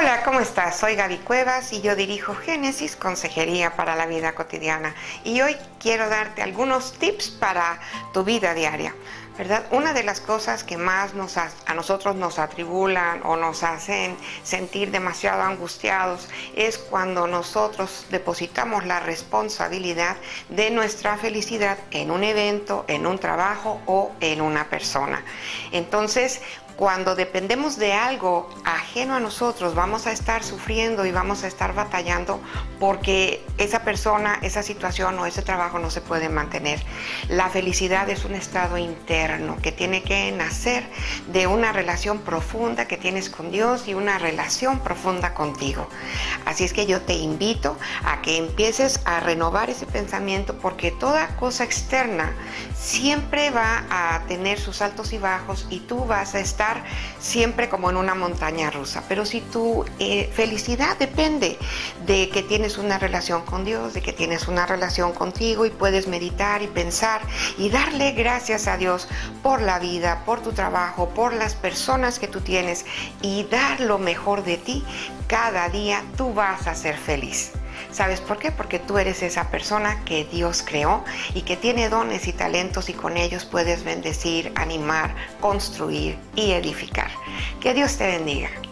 Hola, ¿cómo estás? Soy Gaby Cuevas y yo dirijo Génesis, Consejería para la Vida Cotidiana. Y hoy quiero darte algunos tips para tu vida diaria, ¿verdad? Una de las cosas que más a nosotros nos atribulan o nos hacen sentir demasiado angustiados es cuando nosotros depositamos la responsabilidad de nuestra felicidad en un evento, en un trabajo o en una persona. Entonces, cuando dependemos de algo ajeno a nosotros, vamos a estar sufriendo y vamos a estar batallando porque esa persona, esa situación o ese trabajo no se puede mantener. La felicidad es un estado interno que tiene que nacer de una relación profunda que tienes con Dios y una relación profunda contigo. Así es que yo te invito a que empieces a renovar ese pensamiento, porque toda cosa externa siempre va a tener sus altos y bajos y tú vas a estar siempre como en una montaña rusa. Pero si tu felicidad depende de que tienes una relación con Dios, de que tienes una relación contigo y puedes meditar y pensar y darle gracias a Dios por la vida, por tu trabajo, por las personas que tú tienes y dar lo mejor de ti, cada día tú vas a ser feliz. ¿Sabes por qué? Porque tú eres esa persona que Dios creó y que tiene dones y talentos, y con ellos puedes bendecir, animar, construir y edificar. Que Dios te bendiga.